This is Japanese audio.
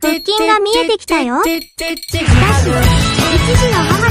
腹筋が見えてきたよ。しかし、一児の母